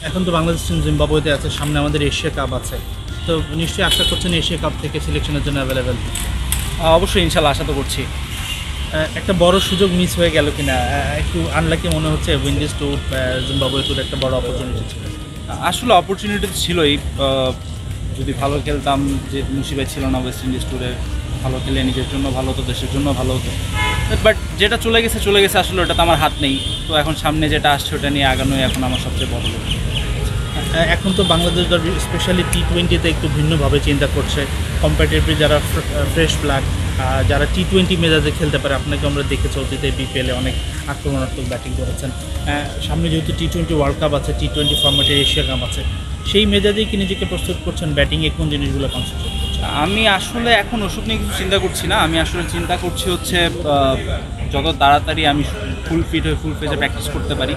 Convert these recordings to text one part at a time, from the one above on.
এখন তো বাংলাদেশ টিম জিম্বাবুয়েতে আছে, সামনে আমাদের এশিয়া কাপ আছে, তো নিশ্চয়ই আশা করছেন এশিয়া কাপ থেকে সিলেকশনের জন্য অ্যাভেলেবেল? অবশ্যই ইনশাল্লাহ আশা তো করছি। একটা বড় সুযোগ মিস হয়ে গেল কিনা, একটু আনলাকি মনে হচ্ছে? উইন্ডিজ ট্যুর, জিম্বাবুয়ে ট্যুর একটা বড় অপরচুনিটি ছিল। আসলে অপরচুনিটি তো ছিলই, যদি ভালো খেলতাম, যে মুশিবাই ছিল না ওয়েস্ট ইন্ডিজ ট্যুরে, ভালো খেলে নিজের জন্য ভালো হতো, দেশের জন্য ভালো হতো। বাট যেটা চলে গেছে চলে গেছে, আসলে ওটা তো আমার হাত নেই। তো এখন সামনে যেটা আসছে ওটা নিয়ে আগানোই এখন আমার সবচেয়ে বড় লক্ষ্য। এখন তো বাংলাদেশ দল স্পেশালি টি-20তে একটু ভিন্নভাবে চিন্তা করছে। কম্পিটিটিভলি যারা ফ্রেশ ব্লাড, যারা টি-20 মেজাজে খেলতে পারে, আপনাকে আমরা দেখেছি অতীতে বিপিএলে অনেক আক্রমণাত্মক ব্যাটিং করেছেন। সামনে যেহেতু টি-20 ওয়ার্ল্ড কাপ আছে, টি-20 ফর্ম্যাটের এশিয়া কাপ আছে, সেই মেজাজেই কি নিজেকে প্রস্তুত করছেন? ব্যাটিংয়ে কোন জিনিসগুলো কনসেন্ট্রেট করছেন? আমি আসলে এখন ওষুধ নিয়ে কিছু চিন্তা করছি না। আমি আসলে চিন্তা করছি হচ্ছে যত তাড়াতাড়ি আমি ফুল ফিট হয়ে ফুল ফেজে প্র্যাকটিস করতে পারি।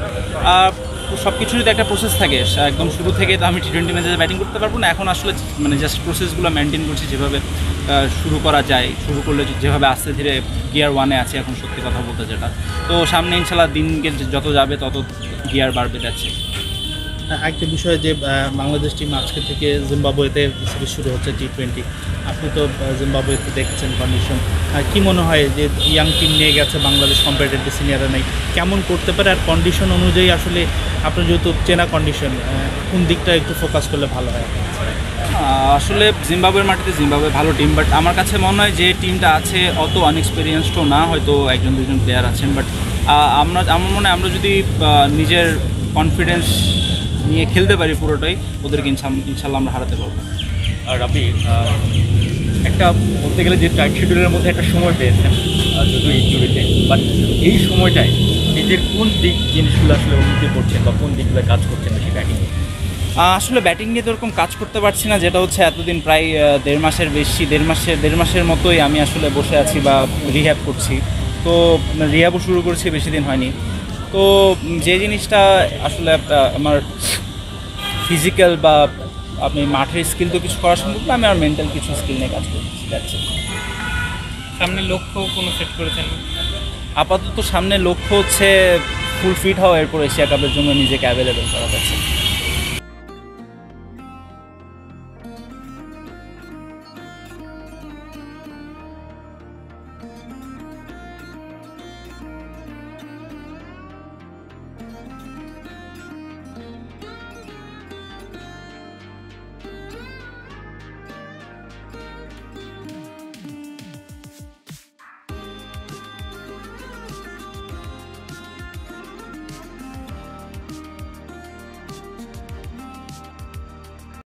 সব কিছুরই তো একটা প্রসেস থাকে, একদম শুরু থেকে তো আমি টি-20 ম্যাচে ব্যাটিং করতে পারবো না। এখন আসলে মানে জাস্ট প্রসেসগুলো মেনটেন করছি, যেভাবে শুরু করা যায়, শুরু করলে যেভাবে আস্তে ধীরে গিয়ার 1-এ আছে এখন, সত্যি কথা বলতে যেটা। তো সামনে ইনশাল্লাহ দিনকে যত যাবে তত গিয়ার বাড়বে যাচ্ছে। একটা বিষয় যে বাংলাদেশ টিম আজকে থেকে জিম্বাবুয়েতে সিরিজ শুরু হচ্ছে টি-20, আপনি তো জিম্বাবুয়েতে দেখেছেন কন্ডিশন, কি মনে হয় যে ইয়াং টিম নিয়ে গেছে বাংলাদেশ, কম্পারেটিভলি সিনিয়ররা নেই, কেমন করতে পারে? আর কন্ডিশন অনুযায়ী আসলে আপনার যেহেতু চেনা কন্ডিশন, কোন দিকটা একটু ফোকাস করলে ভালো হয়? আসলে জিম্বাবুয়ের মাটিতে জিম্বাবুয়ে ভালো টিম, বাট আমার কাছে মনে হয় যে টিমটা আছে অত আনএক্সপিরিয়েন্সডও না, হয়তো একজন দুজন প্লেয়ার আছেন। বাট আমার মনে হয় আমরা যদি নিজের কনফিডেন্স নিয়ে খেলতে পারি পুরোটাই, ওদেরকে ইনশাল্লাহ আমরা হারাতে পারবো। আর আপনি একটা বলতে গেলে যে টাইট শিডিউলের মধ্যে একটা সময় পেয়েছেন যদিও ইনজুরিতে, বাট এই সময়টায় নিজের কোন দিক জিনিসগুলো আসলে উন্নতি করছেন বা কোন দিকগুলো কাজ করছেন বেশি ব্যাটিংয়ে? আসলে ব্যাটিং নিয়ে তো ওরকম কাজ করতে পারছি না, যেটা হচ্ছে এতদিন প্রায় দেড় মাসের বেশি, দেড় মাসের মতোই আমি আসলে বসে আছি বা রিহ্যাব করছি। তো রিহ্যাবও শুরু করছি, বেশি দিন হয়নি। তো যে জিনিসটা আসলে আমার ফিজিক্যাল বা আপনি মাঠের স্কিল তো কিছু করা সম্ভব না, আমি আমার মেন্টাল কিছু স্কিল নিয়ে কাজ করছি, যাচ্ছে। সামনে লক্ষ্য কোনো সেট করেছেন? আপাতত সামনে লক্ষ্য হচ্ছে ফুল ফিট হওয়া, এরপর এশিয়া কাপের জন্য নিজেকে অ্যাভেলেবেল করা যাচ্ছে।